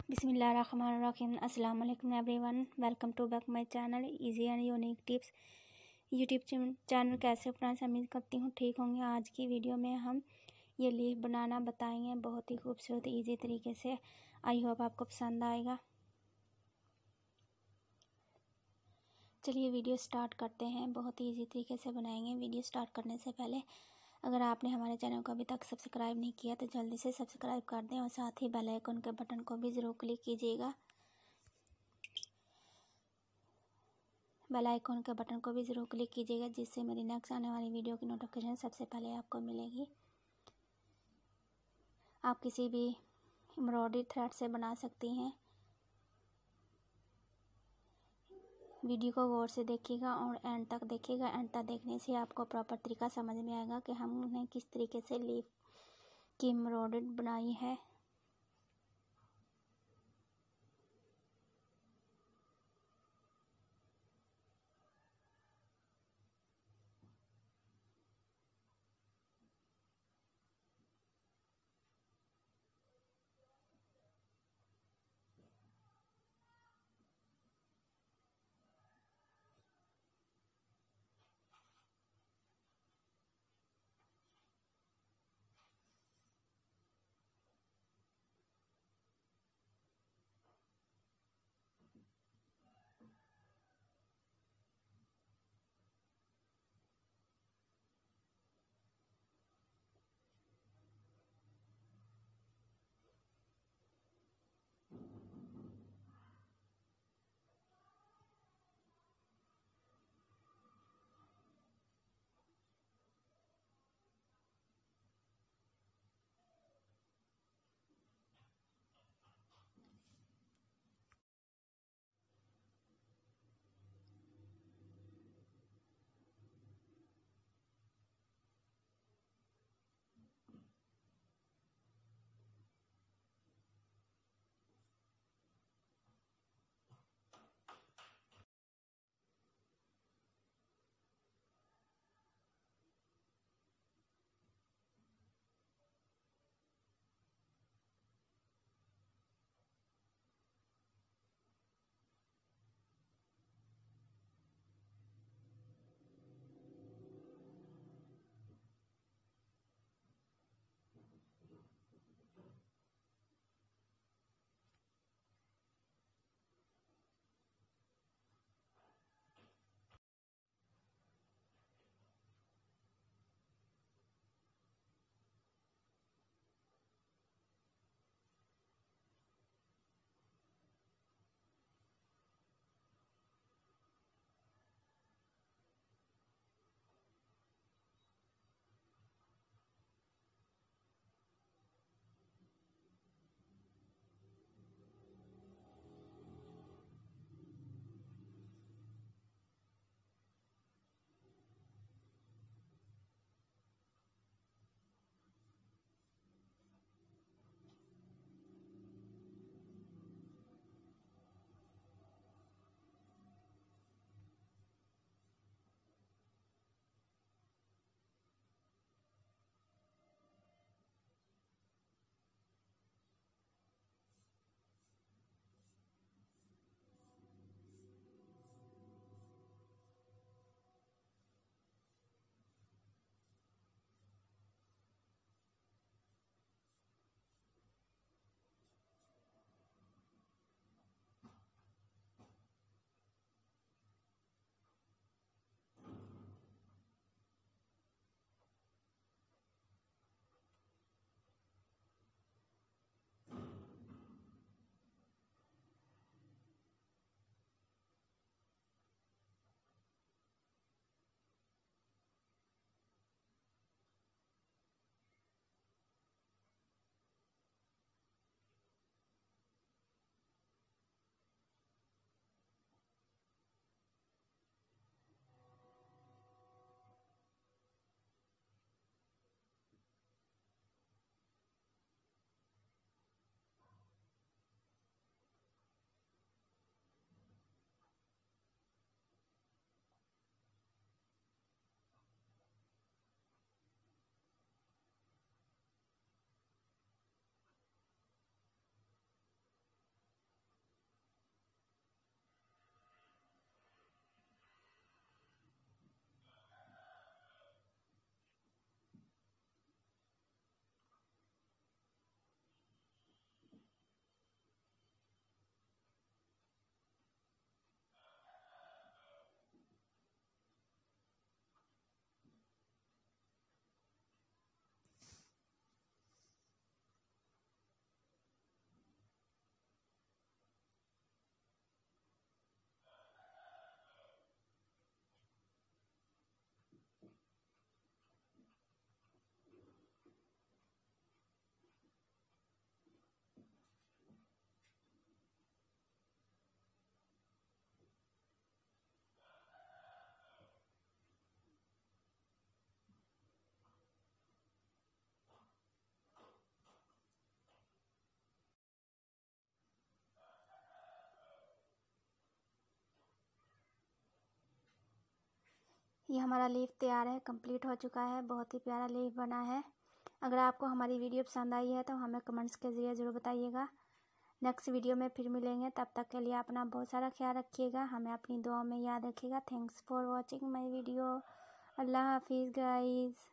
बिस्मिल्लाहिर्रहमानिर्रहीम। अस्सलाम वालेकुम everyone, welcome to back my channel easy and unique tips YouTube channel. कैसे हो फ्रेंड्स? उम्मीद करती हूँ ठीक होंगे। आज की वीडियो में हम ये लीफ बनाना बताएंगे बहुत ही खूबसूरत इजी तरीके से। आई होप आपको पसंद आएगा। चलिए वीडियो स्टार्ट करते हैं। बहुत ही ईजी तरीके से बनाएंगे। वीडियो स्टार्ट करने से पहले अगर आपने हमारे चैनल को अभी तक सब्सक्राइब नहीं किया तो जल्दी से सब्सक्राइब कर दें और साथ ही बेल आइकन के बटन को भी ज़रूर क्लिक कीजिएगा। बेल आइकन के बटन को भी ज़रूर क्लिक कीजिएगा, जिससे मेरी नेक्स्ट आने वाली वीडियो की नोटिफिकेशन सबसे पहले आपको मिलेगी। आप किसी भी एम्ब्रॉयडरी थ्रेड से बना सकती हैं। वीडियो को गौर से देखिएगा और एंड तक देखिएगा। एंड तक देखने से आपको प्रॉपर तरीका समझ में आएगा कि हमने किस तरीके से लीफ की एम्ब्रॉयडरी बनाई है। ये हमारा लीफ तैयार है, कंप्लीट हो चुका है। बहुत ही प्यारा लीफ बना है। अगर आपको हमारी वीडियो पसंद आई है तो हमें कमेंट्स के ज़रिए ज़रूर बताइएगा। नेक्स्ट वीडियो में फिर मिलेंगे, तब तक के लिए अपना बहुत सारा ख्याल रखिएगा, हमें अपनी दुआओं में याद रखिएगा। Thanks for watching my video. अल्लाह हाफिज़ गाइज़।